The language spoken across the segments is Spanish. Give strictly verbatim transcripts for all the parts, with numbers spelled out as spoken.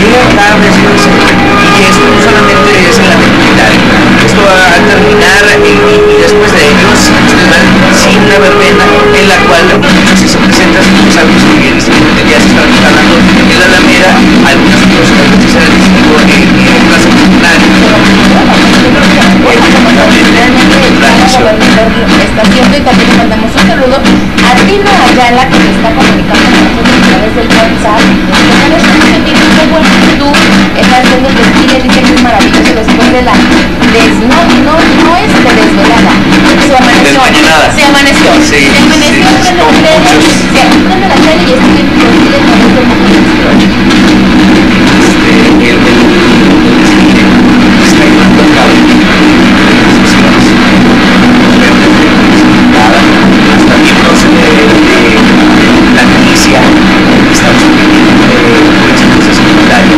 libertades, y que esto no solamente es en la militar, esto va a terminar y, y después de ellos ustedes van sin una verbena en la cual si se presentan sus actos que ya se están instalando en la Alameda, algunas cosas que se han decidido en, en Plaza Nacional. Está haciendo, y también le mandamos un saludo a Tina Ayala, que se está comunicando con nosotros a través del WhatsApp. Qué bueno que tú estás haciendo el desfile, dice que es maravilloso después de la des, no, no, no es de desvelada, se amaneció, se amaneció, sí, se amaneció, sí, prende la tele, se prende la tele y está viendo el desfile con este mundo. Este, el, el, el, está llevando a cabo hasta miembros de, de la milicia de Estados Unidos, de experiencia secundaria,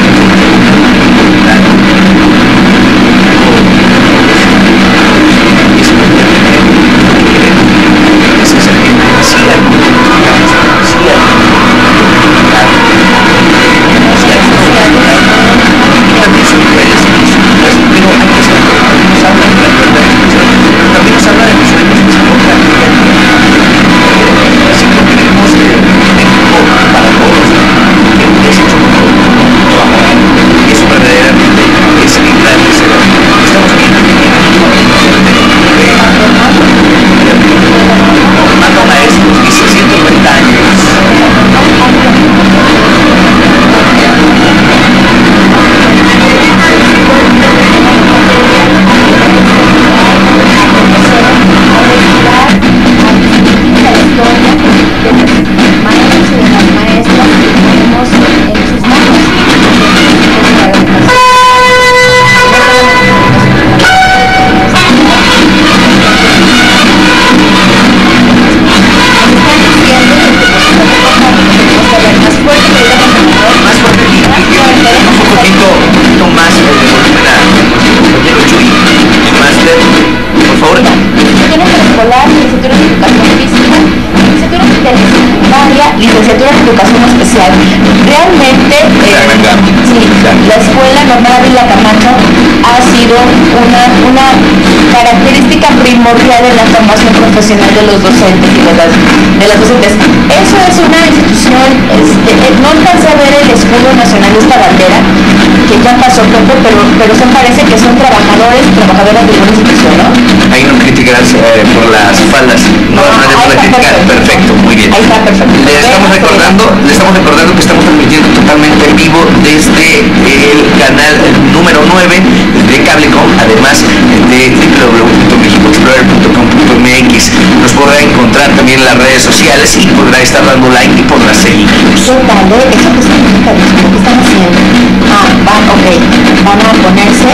licenciatura en educación especial. Realmente eh, sí, la escuela normal Ávila Camacho ha sido una, una característica primordial en la formación profesional de los docentes y de las, de las docentes. Eso es una institución, este, no alcancé a ver el escudo nacional, esta bandera, que ya pasó poco, pero, pero se parece que son trabajadores, trabajadoras de una institución, ¿no? Ahí no criticarás eh, por las faldas, no, no, no debo de criticar, perfecto, muy bien. Ahí está perfecto. Le estamos recordando, le estamos recordando que estamos transmitiendo totalmente en vivo desde el canal número nueve de Cablecom, además de w w w punto mexico explorer punto com punto m x. Nos podrá encontrar también en las redes sociales y podrá estar dando like y podrá seguir. ¿Qué tal, eh? Eso que significa, ¿qué están haciendo? Ah, van, ok, van a ponerse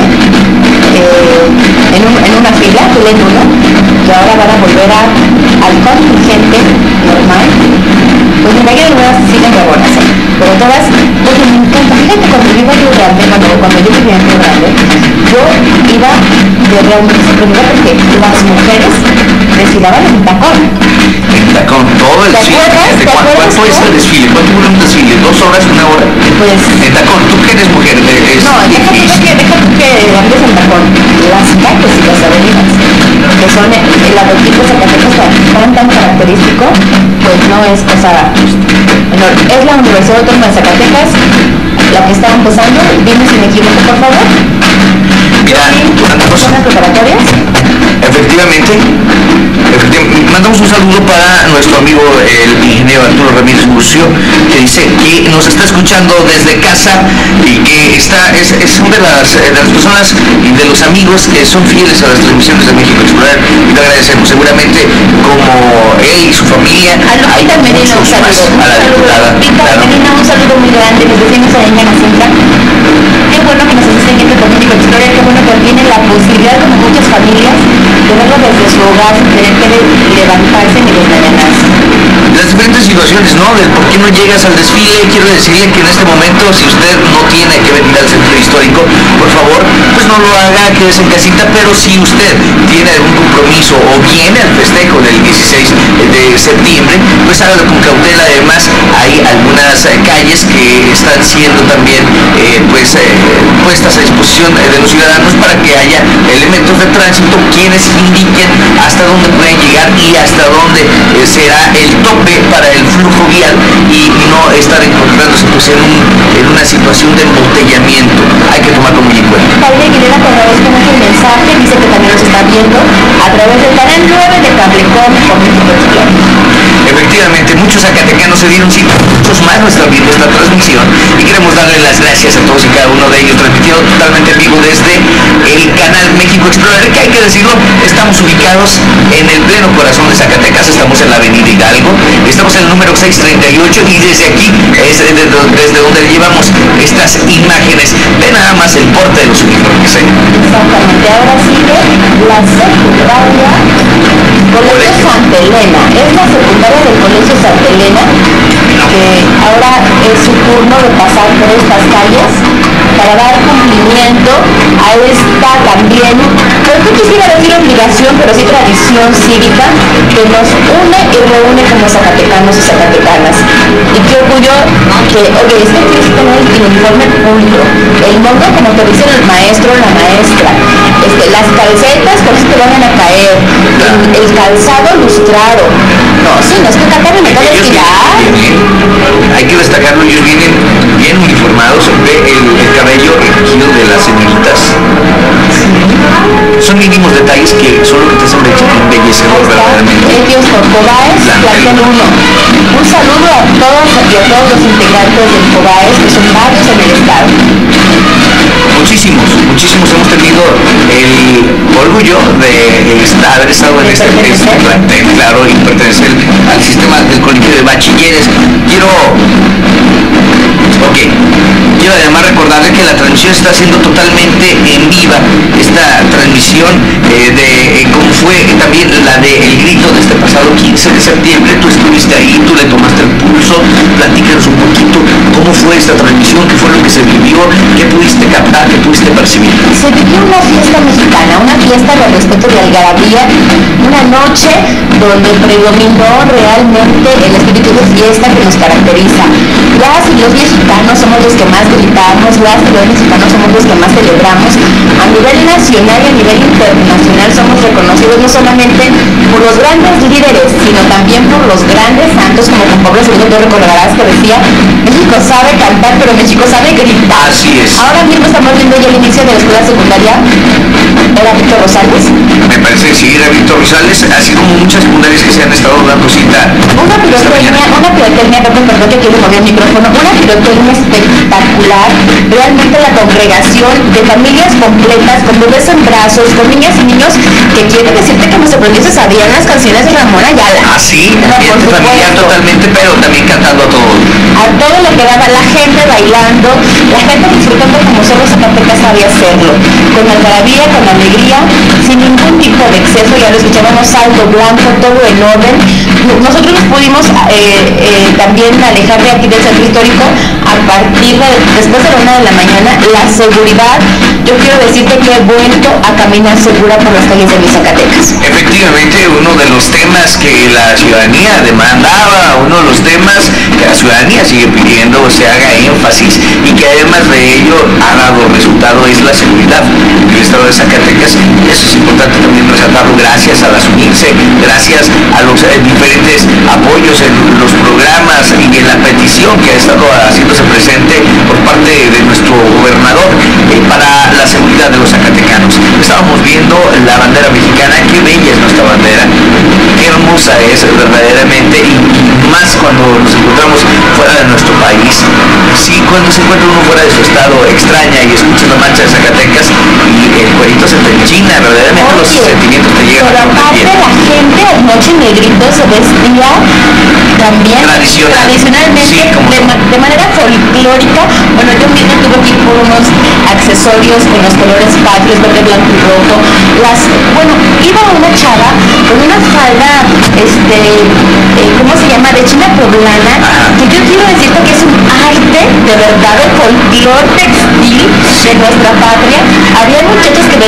eh, en, un, en una fila, fila en uno, y ahora van a volver a, al contingente normal. Pues me imagino que algunas siguen de buenas, ¿eh? Pero todas, porque me encanta. Fíjate, cuando yo iba a Río Grande, cuando, cuando yo vivía en Río Grande, yo iba de realmente sorprendida porque las mujeres desfilaban en tacón. En tacón, todo el desfile. ¿De cuánto, cuánto es el desfile? ¿Cuánto dura un desfile? ¿Dos horas, una hora? Pues... En tacón, ¿tú qué eres mujer? Es no, deja tú que, deja tú que andes en tacón. Las calles y las avenidas, que son el, el logotipo Zacatecas tan, tan característico, pues no es cosa menor. Es la Universidad Autónoma de Zacatecas la que está empezando. Dime si me equivoco, por favor. Mira, una cosa. ¿Son preparatorias? Efectivamente, efectivamente, mandamos un saludo para nuestro amigo el ingeniero Arturo Ramírez Murcio, que dice que nos está escuchando desde casa y que está es, es una de las, de las personas y de los amigos que son fieles a las transmisiones de México Explorer, y te agradecemos. Seguramente como él y su familia, a Lupita Medina un saludo, a la diputada, Lupita claro. Medina un saludo muy grande, les decimos a ella Jacinta. Qué bueno que nos estén viendo con México Explorer, qué bueno que tienen la posibilidad, como muchas familias, de verlo desde su hogar sin tener que levantarse ni desmañanarse. Las diferentes situaciones, ¿no? Del por qué no llegas al desfile. Quiero decirle que en este momento, si usted no tiene que venir al centro histórico, por favor, pues no lo haga, quédese en casita, pero si usted tiene algún compromiso o viene al festejo del dieciséis de septiembre, pues hágalo con cautela. Además, hay algunas eh, calles que están siendo también eh, pues eh, puestas a disposición de los ciudadanos para que haya elementos de tránsito quienes indiquen hasta dónde pueden llegar y hasta dónde eh, será el tope para el flujo vial y no estar encontrándose pues en, un, en una situación de embotellamiento. Hay que tomarlo muy en cuenta. Javier Aguilera, te agradezco mucho el mensaje, dice que también nos está viendo a través del canal nueve de Cablecom por México Explora. Efectivamente, muchos zacatecanos se dieron cita, muchos más no están viendo esta transmisión y queremos darle las gracias a todos y cada uno de ellos, transmitiendo totalmente en vivo desde el canal México Explorer, que hay que decirlo, estamos ubicados en el pleno corazón de Zacatecas, estamos en la avenida Hidalgo, estamos en el número seiscientos treinta y ocho y desde aquí es desde, desde donde llevamos estas imágenes de nada más el porte de los uniformes. ¿eh? Exactamente, ahora sigue la secundaria Colegio Santa Elena, es la secundaria del Colegio Santa Elena, que ahora es su turno de pasar por estas calles para dar cumplimiento a esta también, no quisiera decir obligación, pero sí tradición cívica que nos une y reúne como zacatecanos y zacatecanas. Y qué orgullo que, oye, es que tienes que tener el uniforme público, el modo como te dice el maestro o la maestra, este, las calcetas con eso te van a caer, el, el calzado lustrado. No, sí, no es que acá me meto a estirar. Hay que destacarlo, ellos vienen bien uniformados, ve el, el cabello recogido de las señoritas. Son mínimos detalles que solo que te hacen embellecedor verdaderamente. Ellos por Cobaes, plantel uno. Un saludo a todos y a todos los integrantes del Cobaes, que son varios en el estado. Muchísimos, muchísimos hemos tenido el orgullo de estar, haber estado en este, este plantel, claro, y pertenecer al sistema del colegio de bachilleres. Quiero, ok, quiero además recordarle que la transmisión está siendo totalmente en viva, esta transmisión eh, de eh, como fue también la del de grito de este pasado quince de septiembre. Tú estuviste ahí, tú le tomaste el pulso, platícanos un poquito cómo fue esta transmisión, qué fue lo que se vivió, qué pudiste captar, qué pudiste percibir. Se vivió una fiesta mexicana, una fiesta de respeto de algarabía, una noche donde predominó realmente el espíritu de fiesta que nos caracteriza. Las y los mexicanos somos los que más gritamos, las y los mexicanos somos los que más celebramos. A nivel nacional y a nivel internacional somos reconocidos no solamente por los grandes líderes, sino también por los grandes santos, como Juan Pablo segundo, tú recordarás que decía, México sabe cantar, pero México sabe gritar. Así es. Ahora mismo estamos viendo ya el inicio de la escuela secundaria, era Víctor Rosales. Me parece que sí, era Víctor Rosales, así como muchas secundarias que se han estado dando cita. Una pirotecnia, una pirotecnia, perdón, perdón que quiero mover el micrófono, una pirotecnia espectacular, realmente la congregación de familias completas, con bebés en brazos, con niñas y niños, que quiero decirte que nos sorprendió, sabían las canciones de Ramón Ayala. Ah, sí, no, ambiente familiar totalmente, pero también cantando a todo. A todo lo que daba, la gente bailando, la gente disfrutando como solo Zacatecas sabía hacerlo, con algarabía, con alegría, sin ningún tipo de exceso, ya lo escuchábamos, alto, blanco, todo en orden. Nosotros nos pudimos eh, eh, también alejar de aquí del centro histórico a partir de, después de la una de la mañana. La seguridad, yo quiero decirte que he vuelto a caminar segura por las calles de mis Zacatecas. Efectivamente, uno de los temas que la ciudadanía demandaba, uno de los temas que la ciudadanía sigue pidiendo se haga énfasis y que además de ello ha dado resultado es la seguridad del estado de Zacatecas. Eso es importante también resaltarlo, gracias a las UNICE, gracias a los eh, diferentes apoyos en los programas y en la petición que ha estado haciéndose presente por parte de nuestro gobernador eh, para la seguridad de los zacatecanos. Estábamos viendo la bandera mexicana, qué bella es nuestra bandera, qué hermosa es verdaderamente, y, y más cuando nos encontramos fuera de nuestro país. Sí, cuando se encuentra uno fuera de su estado, extraña y escucha la marcha de Zacatecas y el cuerito se te enchina, verdaderamente. Oye, los sentimientos te llegan. Pero aparte la gente anoche negrito se vestía también Tradicional. tradicionalmente, sí, como de, de manera folclórica. Bueno, yo mismo tuve que ir por unos accesorios con los colores patrios, verde, blanco y rojo. Las, bueno, iba una chava con una falda, este, eh, ¿cómo se llama? De China poblana, que yo quiero decirte que es un arte de verdad, de folclor textil de nuestra patria. Había mucha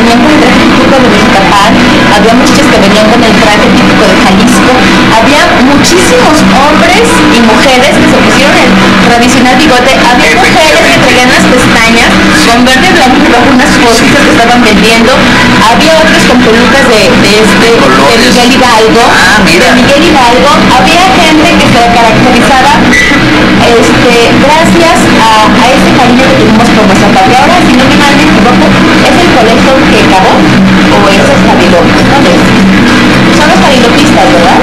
venían con el traje típico de Mexicapán, había muchachas que venían con el traje típico de Jalisco, había muchísimos hombres y mujeres que se pusieron el tradicional bigote, había mujeres que traían las pestañas con verde, blanco y rojo, unas cositas que estaban vendiendo, había otros con pelucas de, de este, de Miguel Hidalgo, ah, mira. de Miguel Hidalgo, había gente que se caracterizaba este, gracias a, a ese cariño que tenemos por nuestra patria. Ahora, si no me mal me equivoco, ¿es el colegio que acabó o es el Jarilopis? ¿No ves? Son los jarilopistas, ¿verdad?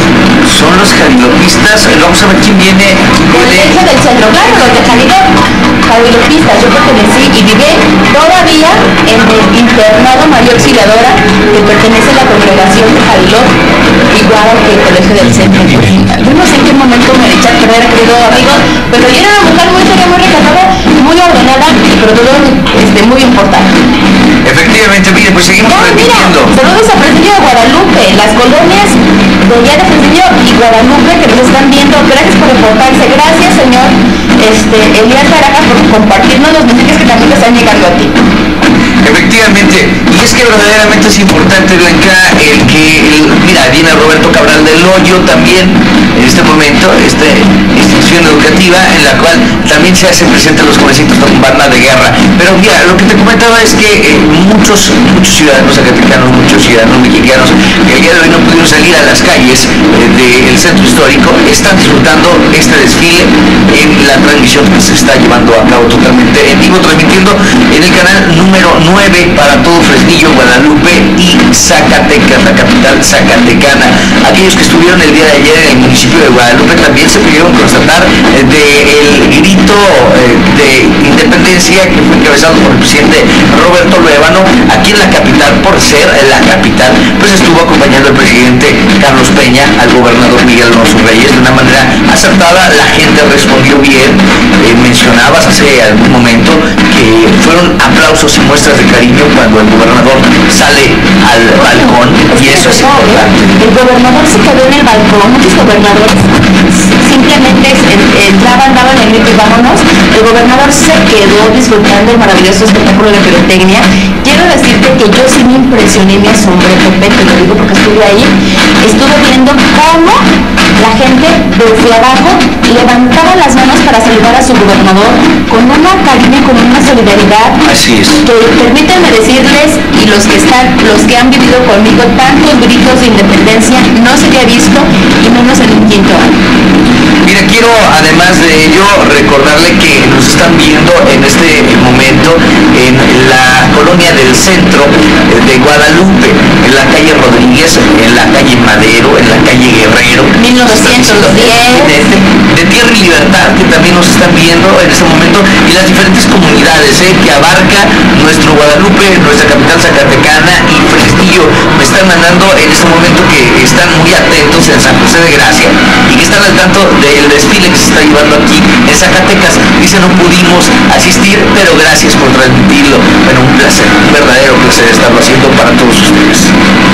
Son los jarilopistas, vamos a ver quién viene. Colegio del centro, claro, los de Jarilop, jarilopistas, yo pertenecí y viví todavía en el internado María Auxiliadora, que pertenece a la congregación de Jarilop, igual que el colegio del centro. Yo no sé en qué momento me eché a perder, querido amigo, pero yo era una mujer muy seria, muy recatada, muy ordenada, pero todo este, muy importante. Efectivamente, mire, pues seguimos Ya, mira, transmitiendo. saludos a Fresnillo de Guadalupe, las colonias de allá de Fresnillo y Guadalupe que nos están viendo. Gracias por reportarse, gracias señor este, Elías Barajas por compartirnos los mensajes que también te están llegando a ti. Efectivamente, y es que verdaderamente es importante, Blanca, el que, el, mira, viene Roberto Cabral del Hoyo también en este momento, esta institución educativa en la cual también se hacen presentes los jovencitos con banda de guerra. Pero mira, lo que te comentaba es que eh, muchos, muchos ciudadanos zacatecanos, muchos ciudadanos mexicanos que el día de hoy no pudieron salir a las calles eh, del centro histórico, están disfrutando este desfile en la transmisión que se está llevando a cabo totalmente en vivo, transmitiendo en el canal número nueve para todo Fresnillo, Guadalupe y Zacatecas, la capital zacatecana. Aquellos que estuvieron el día de ayer en el municipio de Guadalupe también se pudieron constatar eh, del grito eh, de independencia que fue encabezado por el presidente Roberto Luevano aquí en la capital, por ser la capital, pues estuvo acompañando el presidente Carlos Peña, al gobernador Miguel Alonso Reyes de una manera acertada. La gente respondió bien. Eh, mencionabas hace algún momento que fueron aplausos y muestras de cariño cuando el gobernador sale al balcón, y eso es importante. El gobernador se quedó en el balcón, muchos gobernadores simplemente entraban, daban el grito y vámonos. El gobernador se quedó disfrutando el maravilloso espectáculo de pirotecnia. Quiero decirte que yo sí me impresioné, me asombré, Pepe, te lo digo porque estuve ahí, estuve viendo cómo la gente desde abajo levantaba las manos para saludar a su gobernador con una cariño, con una solidaridad. Así es. Que permítanme decirles, y los que están, los que han vivido conmigo, tantos gritos de independencia no se había visto, y menos en un quinto año. Mira, quiero además de ello recordarle que nos están viendo en este momento en la colonia del centro de Guadalupe, en la calle Rodríguez, en la calle Madero, en la calle Guerrero, mil novecientos diez, de, de, de Tierra y Libertad, que también nos están viendo en este momento, y las diferentes comunidades eh, que abarca nuestro Guadalupe, nuestra capital zacatecana y Fresnillo. Me están mandando en este momento que están muy atentos en San José de Gracia y que están al tanto del desfile que se está llevando aquí en Zacatecas. Dice, no pudimos asistir, pero gracias por transmitirlo. Bueno, un placer, un verdadero placer estarlo haciendo para todos ustedes.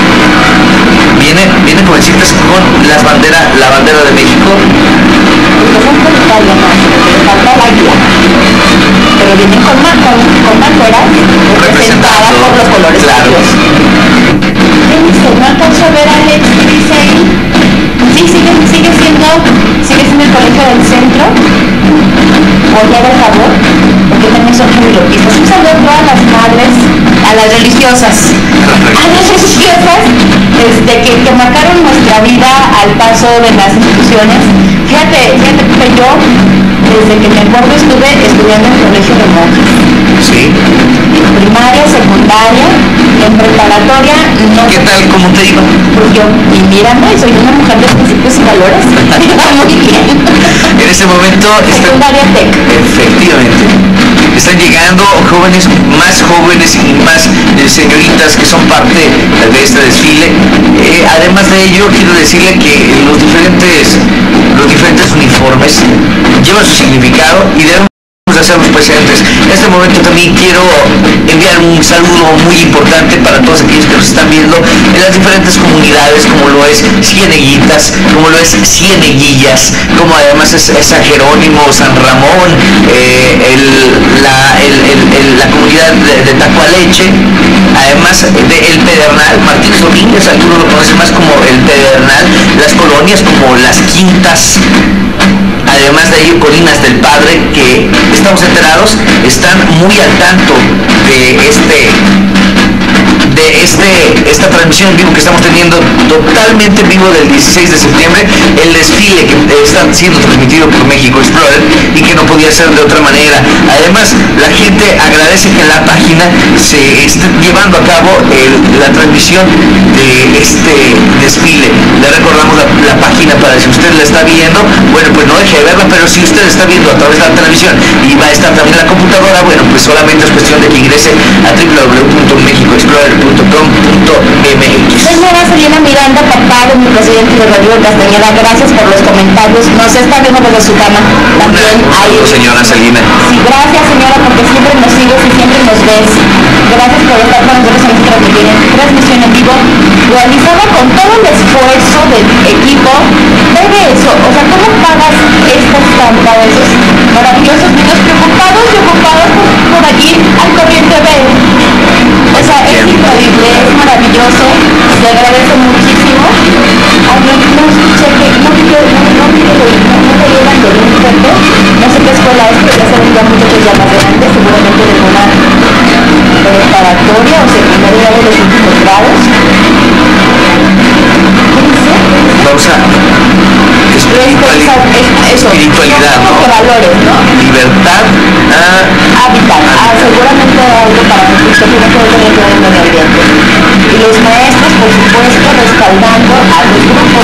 Viene, viene jovencitas con las banderas, la bandera de México. Pero vienen con, con, con banderas representadas por los colores. Claro. ¿Qué dice? No alcanzo a ver a Alex, ¿qué dice ahí? Sí, sigue, sigue siendo, sigue siendo el colegio del centro. Oye, por favor, porque también son jarilopistas. Un saludo a todas las madres, a las religiosas, a las religiosas este, que, que marcaron nuestra vida al paso de las instituciones. Fíjate, fíjate que yo, desde que me acuerdo, estuve estudiando en el colegio de monjas. Sí. En primaria, secundaria, en preparatoria, no. ¿Qué tal? ¿Cómo te iba? Pues yo, y mírame, soy una mujer de principios y valores. Muy bien. En este momento está... Secundaria Tec. Efectivamente. Están llegando jóvenes, más jóvenes y más eh, señoritas que son parte de este desfile. Eh, además de ello, quiero decirle que los diferentes, los diferentes uniformes llevan su significado y deben hacerlos presentes. En este momento también quiero enviar un saludo muy importante para todos aquellos que nos están viendo en las diferentes comunidades, como lo es Cieneguitas, como lo es Cieneguillas, como además es, es San Jerónimo, San Ramón, eh, el, la, el, el, el, la comunidad de, de Tacualeche, además de El Pedernal, Martínez Domínguez, algunos lo conocen más como El Pedernal, las colonias como Las Quintas, además de ello Colinas del Padre, que estamos enterados, están muy al tanto de este de este esta transmisión en vivo que estamos teniendo totalmente en vivo del dieciséis de septiembre, el desfile que está siendo transmitido por México Explorer y que no podía ser de otra manera. Además, la gente agradece que en la página se esté llevando a cabo el, la transmisión de este desfile. Le recordamos la, la página para si usted la está viendo, bueno, pues no deje de verla, pero si usted está viendo a través de la televisión y va a estar también en la computadora, bueno, pues solamente es cuestión de que ingrese a w w w punto mexico explorer punto com punto m x. Señora Selina Miranda, papá de mi presidente de Rodrigo Castañeda, gracias por los comentarios. Nos está viendo desde su cama. También hay... señora Selina. Sí, gracias, señora, porque siempre nos sigues y siempre nos ves. Gracias por estar con nosotros en esta transmisión en vivo, realizada con todo el esfuerzo del equipo. Debe eso, o sea, ¿cómo pagas esta estampa de esos maravillosos niños preocupados y ocupados por, por allí al corriente B? O sea, es increíble, es maravilloso, se agradece muchísimo. Ay, no, no escuché que, no vi que, no, no vi que lo, no, no te llevan de un intento, no sé qué escuela es, pero ya saben ya muchachos ya más grandes, seguramente de una preparatoria o secundaria de los últimos grados. ¿Qué dice? Vamos a espiritualidad, eso, espiritualidad, ¿no? ¿no? Valores, ¿no? Libertad, ah, hábitat, ah, seguramente algo para nosotros que no puede tener que ver con el medio ambiente. Y los maestros, por supuesto, respaldando a los grupos.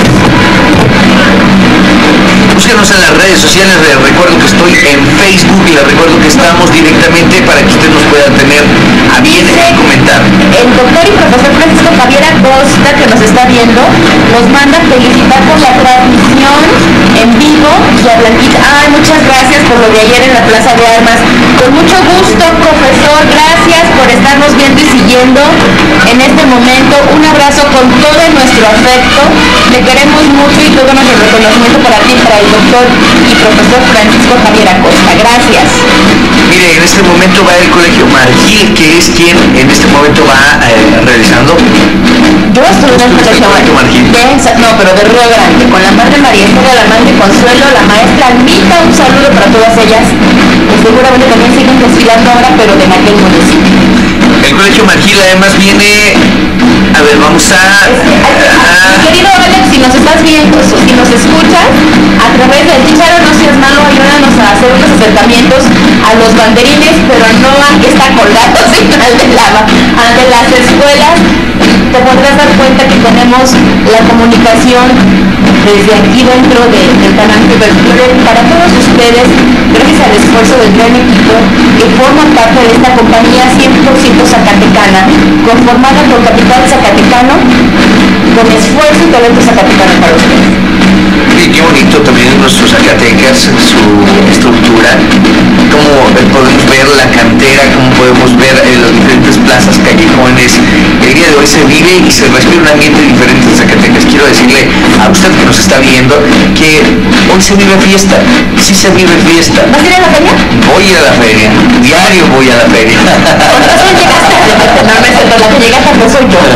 Búsquenos en las redes sociales, les recuerdo que estoy en Facebook y les recuerdo que estamos directamente para que usted nos pueda tener a bien y comentar. El doctor y profesor Francisco Javier Acosta, que nos está viendo, nos manda felicitar por la transmisión en vivo y a Blanquita. Ay, muchas gracias por lo de ayer en la Plaza de Armas. Con mucho gusto, profesor, gracias por estarnos viendo y siguiendo en este momento. Un abrazo con todo nuestro afecto. Le queremos mucho y todo nuestro reconocimiento para ti, para el doctor y profesor Francisco Javier Acosta. Gracias. Mire, en este momento va el Colegio Margil, que es quien en este momento va eh, realizando. Yo estuve en el Colegio Margil. De, no, pero de Río Grande, con la madre María Estrella, la madre Consuelo, la maestra Almita, un saludo para todas ellas, que seguramente también siguen desfilando ahora, pero de aquel municipio. El Colegio Margil además viene, a ver, vamos a... Este, a, mi querido Alex, si nos estás viendo, si nos escuchas, a través del Chicharo, no seas malo, ayúdanos a hacer unos acercamientos a los banderines, pero no a que está colgado señal de lava, ante las escuelas. Te podrás dar cuenta que tenemos la comunicación desde aquí dentro de, del canal Explorer para todos ustedes, gracias al esfuerzo del gran equipo que forman parte de esta compañía cien por ciento zacatecana, conformada por capital zacatecano, con esfuerzo y talento zacatecano para ustedes. Y qué bonito también nuestros Zacatecas, su estructura, cómo podemos ver la cantera, cómo podemos ver eh, las diferentes plazas, callejones. El día de hoy se vive y se respira un ambiente diferente en Zacatecas. Quiero decirle a usted que nos está viendo que hoy se vive fiesta, sí se vive fiesta. ¿Vas a ir a la feria? Voy a ir a la feria, diario voy a la feria. Por razón llegaste, no me siento, la que llega tarde soy yo.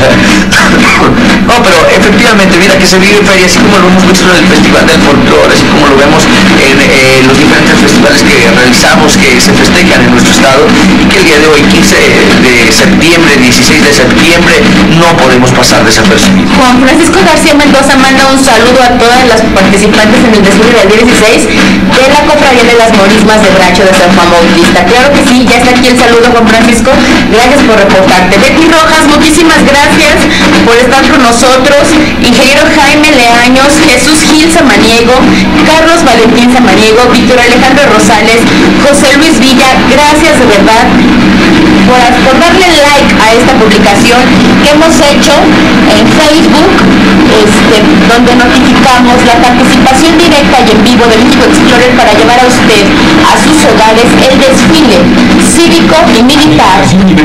No, pero efectivamente, mira que se vive feria, así como lo hemos visto en el Festival del Folclore, así como lo vemos en eh, los diferentes festivales que realizamos, que se festejan en nuestro estado, y que el día de hoy, quince de septiembre, dieciséis de septiembre, no podemos pasar desapercibidos. Juan Francisco García Mendoza manda un saludo a todas las participantes en el desfile del día dieciséis de la Cofradía de las Morismas de Bracho de San Juan Bautista. Claro que sí, ya está aquí el saludo, Juan Francisco, gracias por reportarte. Betty Rojas, muchísimas gracias por estar con nosotros. Ingeniero Jaime Leaños, Jesús Gil Samaniego, Carlos Valentín Samaniego, Víctor Alejandro Rosales, José Luis Villa, gracias de verdad por, por darle like a esta publicación que hemos hecho en Facebook, este, donde notificamos la participación directa y en vivo de México Explorer para llevar a usted a sus hogares el desfile cívico y militar.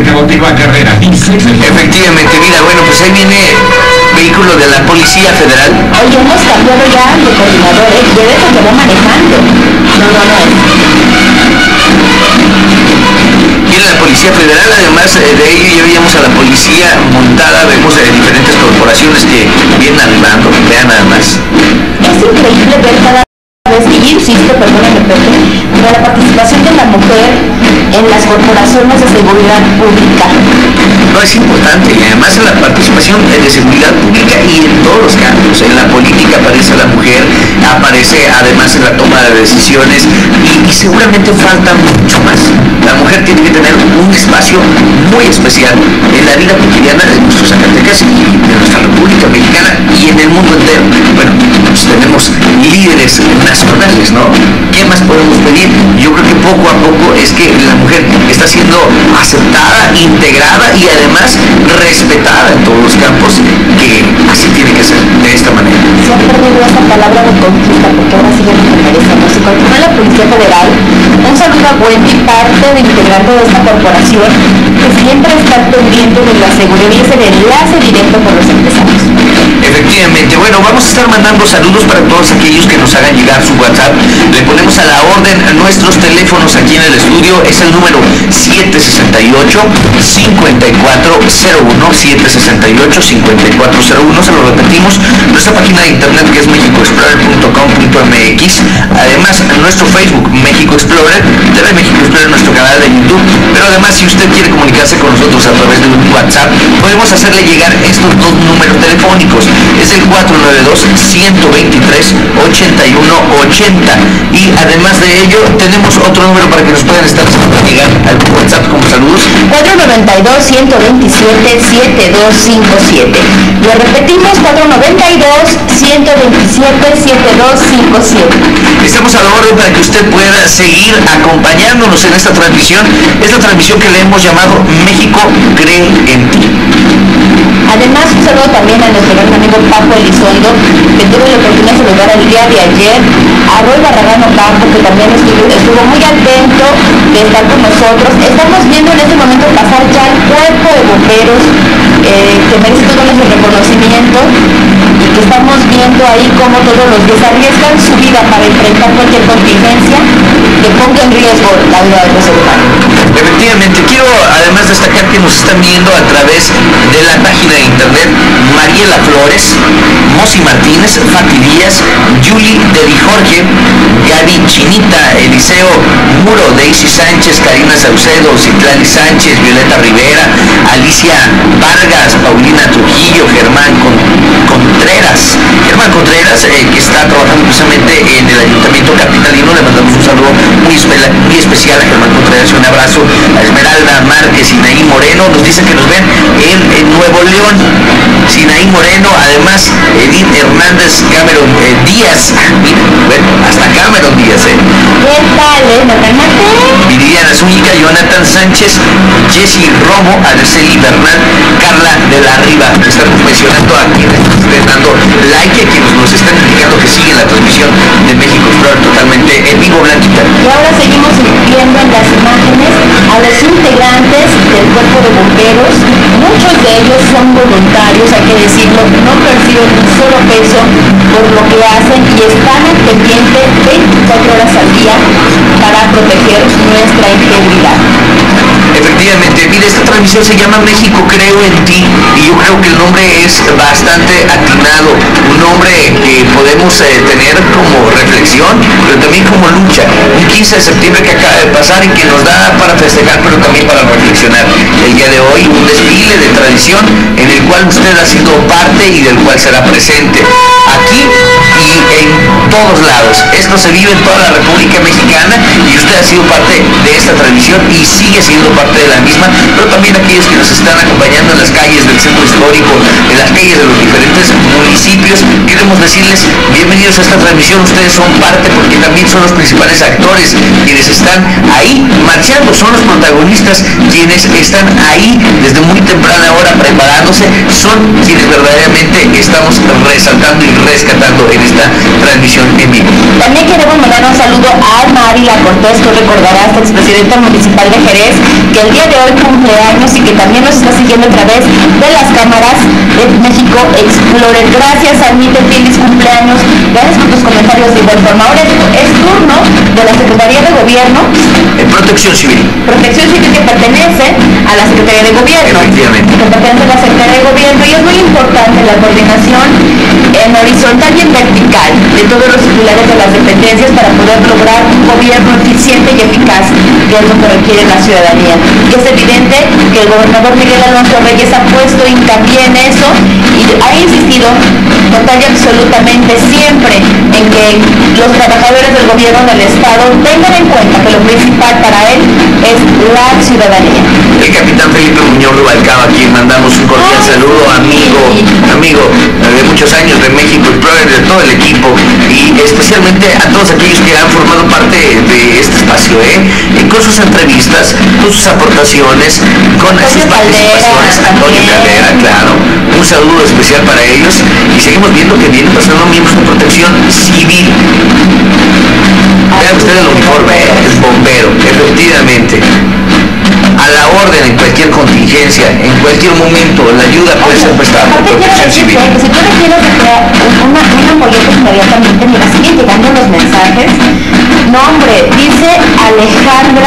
Efectivamente, mira, bueno, pues ahí viene vehículo de la Policía Federal. Oye, hemos cambiado ya de coordinador, ¿eh? Y de eso que va manejando. No, no, no. Viene la Policía Federal, además de ello ya veíamos a la Policía familia montada, vemos eh, diferentes corporaciones que vienen arribando, vean nada más. Es increíble ver cada vez, y insisto, perdóname Pepe, pero la participación de la mujer en las corporaciones de seguridad pública. No, es importante, y además en la participación de seguridad pública y en todos los campos. En la política aparece la mujer, aparece además en la toma de decisiones, y, y seguramente falta mucho más. La mujer tiene que tener un espacio muy especial en la vida cotidiana de nuestros Zacatecas y de nuestra República Mexicana y en el mundo entero. Bueno, pues tenemos líderes nacionales, ¿no? ¿Qué más podemos pedir? Yo creo que poco a poco es que la mujer está siendo aceptada, integrada y además respetada en todos los campos, que así tiene que ser, de esta manera. Se ha perdido esa palabra de conquista, porque ahora sí ya no se merece. No se continúa la Policía Federal. Un saludo a Wendy, parte de integrante de esta corporación, que siempre está pendiente de la seguridad y es el enlace directo con los empresarios. Efectivamente, bueno, vamos a estar mandando saludos para todos aquellos que nos hagan llegar su WhatsApp. Le ponemos a la orden nuestros teléfonos aquí en el estudio, es el número siete seis ocho, cinco cuatro cero uno, siete seis ocho, cinco cuatro cero uno, se lo repetimos, nuestra página de internet que es mexico explorer punto com punto m x, además nuestro Facebook México Explorer, T V México Explorer, nuestro canal de YouTube, pero además si usted quiere comunicarse con nosotros a través de un WhatsApp, podemos hacerle llegar estos dos números telefónicos, es el cuatro nueve dos, uno dos tres, ocho uno ocho cero, y además de ello tenemos otro número para que nos puedan estar haciendo llegar al WhatsApp como saludos, cuatro nueve dos, uno dos siete, siete dos cinco siete. Lo repetimos, cuatro nueve dos, uno dos siete, siete dos cinco siete. Estamos a la orden para que usted pueda seguir acompañándonos en esta transmisión, esta transmisión que le hemos llamado México cree en ti. Además, un saludo también a nuestro gran amigo Paco Elizondo, que tuve la oportunidad de saludar el día de ayer, a Roy Barragán Ocampo, que también estuvo, estuvo muy atento de estar con nosotros. Estamos viendo en este momento pasar ya el cuerpo de bomberos, eh, que merece todo nuestro reconocimiento, y que estamos viendo ahí cómo todos los días arriesgan su vida para enfrentar cualquier contingencia que ponga en riesgo la vida de los seres humanos. Efectivamente, quiero además destacar que nos están viendo a través de la página de internet Mariela Flores, Mosi Martínez, Fati Díaz, Yuli Dedi Jorge, Gaby Chinita, Eliseo Muro, Daisy Sánchez, Karina Saucedo, Citlali Sánchez, Violeta Rivera, Alicia Vargas, Paulina Trujillo, Germán Contreras, Germán Contreras, eh, que está trabajando precisamente en el Ayuntamiento Capitalino. Le mandamos un saludo muy, muy especial a Germán Contreras, un abrazo a Esmeralda Márquez, Sinaí Moreno, nos dicen que nos ven en, en Nuevo León, Sinaí Moreno, además Edith Hernández, Cameron eh, Díaz, mira, bueno, hasta Cameron Díaz, eh. ¿Qué tal, eh? Viridiana Zúñiga, Jonathan Sánchez, Jessy Romo, Araceli Bernal, Carla de la Riva. Estamos mencionando a quienes nos estén dando like, a quienes nos están indicando que siguen la transmisión de México Explorer totalmente en vivo, Blanquita. Y ahora seguimos viendo en las imágenes a los integrantes del cuerpo de bomberos. Muchos de ellos son voluntarios, hay que decirlo, no perciben un solo peso por lo que hacen y están al pendiente veinticuatro horas al día para proteger nuestra integridad. Efectivamente, mire, esta transmisión se llama México Creo en Ti, y yo creo que el nombre es bastante atinado, un nombre que podemos eh, tener como reflexión, pero también como lucha. Un quince de septiembre que acaba de pasar y que nos da para festejar, pero también para reflexionar. El día de hoy, un desfile de tradición en el cual usted ha sido parte y del cual será presente aquí y en todos lados. Esto se vive en toda la República Mexicana y usted ha sido parte de esta tradición y sigue siendo parte de la misma, pero también aquellos que nos están acompañando en las calles del centro histórico, en las calles de los diferentes municipios, queremos decirles bienvenidos a esta transmisión. Ustedes son parte porque también son los principales actores quienes están ahí marchando, son los protagonistas quienes están ahí desde muy temprana hora preparándose, son quienes verdaderamente estamos resaltando y rescatando en esta transmisión en vivo. También queremos mandar un saludo a Marila Cortés, que recordará esta expresidenta municipal de Jerez, que el día de hoy cumple años y que también nos está siguiendo a través de las cámaras de México Explorer. Gracias, Anita, feliz cumpleaños. Gracias por tus comentarios de igual forma. Ahora es, es turno de la Secretaría de Gobierno. En Protección Civil. Protección Civil, que pertenece a la Secretaría de Gobierno. Efectivamente. Que pertenece a la Secretaría de Gobierno, y es muy importante la coordinación en horizontal y en vertical de todos los titulares de las dependencias para poder lograr un gobierno eficiente y eficaz, que es lo que requiere la ciudadanía. Y es evidente que el gobernador Miguel Alonso Reyes ha puesto hincapié en eso y ha insistido total y absolutamente siempre en que los trabajadores del gobierno del Estado tengan en cuenta que lo principal para él es la ciudadanía. El capitán Felipe Muñoz Rubalcaba, a quien mandamos un cordial Ay, saludo, amigo, amigo de muchos años de México Explorer, de todo el equipo, y especialmente a todos aquellos que han formado parte de este espacio, ¿eh? con sus entrevistas, con sus aportaciones, con Antonio sus participaciones. Caldera, Antonio Caldera, claro, un saludo especial para ellos, y seguimos viendo que vienen pasando miembros de protección civil. Vean ustedes el uniforme, ¿eh? Es bombero, efectivamente. A la orden en cualquier contingencia, en cualquier momento, la ayuda puede ser prestada por Aparte quiero protección civil. decirte que si tú le quieres crear una, una ampolleta inmediatamente, mira, siguen llegando los mensajes. No, hombre, dice Alejandra,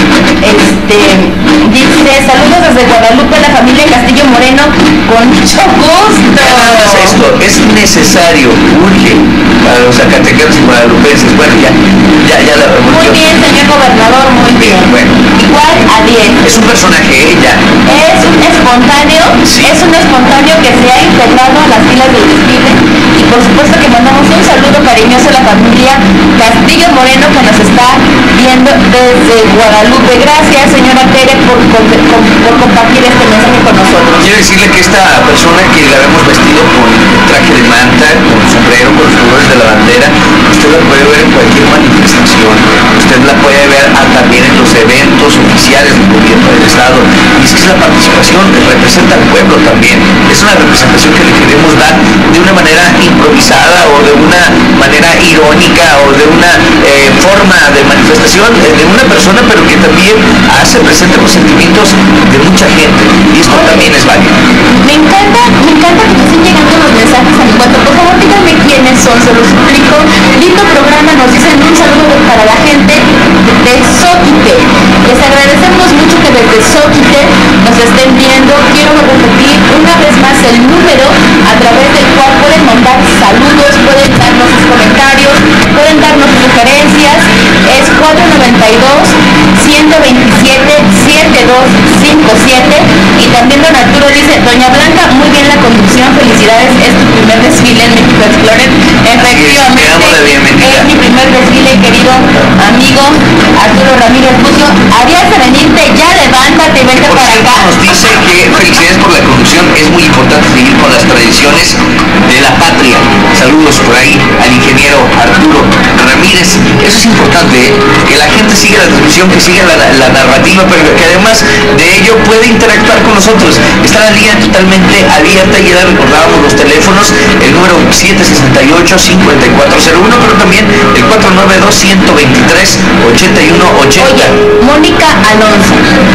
este, dice, saludos desde Guadalupe, la familia Castillo Moreno, con mucho gusto. Nada más esto, es necesario, urge para los zacatecanos y guadalupenses. Bueno, ya, ya, ya la Muy bien, señor gobernador, muy bien. Bueno. Igual a diez. Es un personaje, ella. Es un espontáneo, Sí. es un espontáneo que se ha integrado a las filas del desfile, y por supuesto que mandamos un saludo cariñoso a la familia Castillo Moreno que nos está viendo desde Guadalupe. Gracias, señora Tere, por, por, por compartir este mensaje con nosotros. Quiero decirle que esta persona que la vemos vestido con traje de manta, con sombrero, con los colores de la bandera, usted la puede ver en cualquier manifestación, usted la puede ver ah, también en los eventos oficiales del gobierno del Estado, y es que es la participación, representa al pueblo también, es una representación que le queremos dar de una manera improvisada o de una manera irónica o de una eh, forma de manifestación eh, de una persona, pero que también hace presente los sentimientos de mucha gente, y esto también es válido. Me encanta, me encanta que me estén llegando los mensajes a mi cuenta. Por favor, díganme quiénes son, se los suplico. Lindo programa, nos dicen un saludo para la gente de Zóquite. Les agradecemos mucho que desde Zóquite nos estén viendo. Quiero repetir una vez más el número a través del cual pueden mandar saludos, pueden darnos sus comentarios, pueden darnos sus sugerencias. Es cuatro noventa y dos, ciento veintisiete, setenta y dos cincuenta y siete. Y también don Arturo dice, doña Blanca, muy bien la conducción, felicidades, es tu primer desfile en México Explorer. Efectivamente, te damos la bienvenida. es mi primer desfile, querido amigo Arturo Ramírez Bucio. Habías de venirte, ya levántate y vente Por para cierto, acá. nos dice que felicidades por la conducción, es muy importante seguir con las tradiciones de la patria. Saludos por ahí al ingeniero Arturo Ramírez. Eso es importante, ¿eh? Que la gente siga la transmisión, que siga la, la narrativa, pero que además de ello puede interactuar con nosotros. Está la línea totalmente abierta, y ya recordábamos los teléfonos, el número siete seis ocho, cinco cuatro cero uno, pero también el cuatro nueve dos, uno dos tres, ocho uno ocho cero. Oye, Mónica Alonso.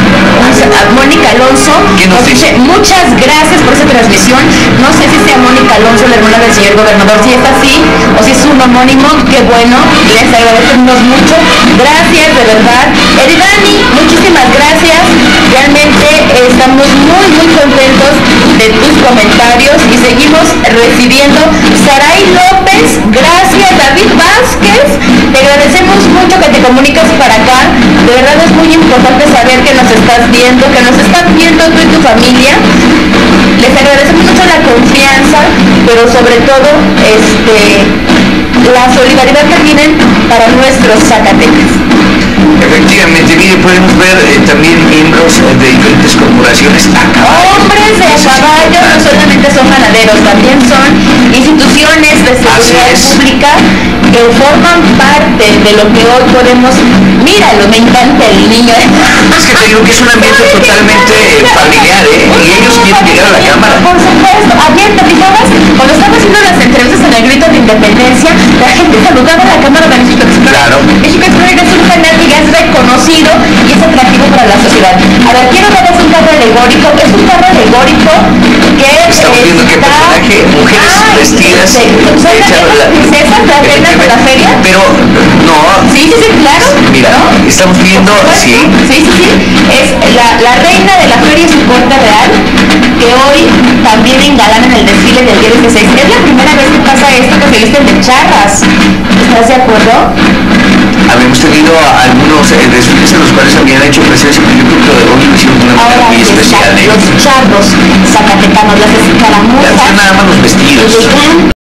Mónica Alonso ¿Qué nos nos dice, muchas gracias por esa transmisión. No sé si sea Mónica Alonso, la hermana del señor gobernador. Si es así, o si es un homónimo, qué bueno. Les agradecemos mucho. Gracias, de verdad. Eridani, muchísimas gracias. Realmente estamos muy, muy contentos de tus comentarios y seguimos recibiendo. Saray López, gracias. David Vázquez, te agradecemos mucho que te comuniques para acá. De verdad es muy importante saber que nos estás viendo, que nos están viendo tú y tu familia. Les agradecemos mucho la confianza, pero sobre todo este, la solidaridad que tienen para nuestros Zacatecas. Efectivamente, mire, podemos ver eh, también miembros eh, de diferentes corporaciones a caballo. Hombres de a caballo no solamente son ganaderos, también son instituciones de seguridad pública que forman parte de lo que hoy podemos. Míralo, me encanta el niño. Es que te digo que es un ambiente totalmente familiar, ¿eh? Y ellos quieren llegar a la cámara. Por supuesto, ayer te fijabas, cuando estaba haciendo las entrevistas en el grito de independencia, la gente saludaba a la cámara de México Explorer. Claro. México Explorer es un canal que ya es reconocido y es atractivo para la sociedad. A ver, quiero darles un carro alegórico, es un carro alegórico que Estamos viendo qué personaje, mujeres Ay, vestidas, sí, ¿son hechas las la- princesas, las reinas de la feria? Pero no, Sí, sí, sí, claro. mira, ¿no? Estamos viendo, sí. Sí, sí, sí. Es la, la reina de la feria y su corte real, que hoy también engalanan el desfile del día dieciséis. Es la primera vez que pasa esto, que se visten de charras. ¿Estás de acuerdo? Habíamos tenido algunos eh, desfiles en los cuales habían hecho presencia, pero yo creo que hoy lo hicieron de una manera Ahora muy especial. están ¿eh? los charros zacatecanos, las escaramuzas. Ya están nada más los vestidos. Elegantes.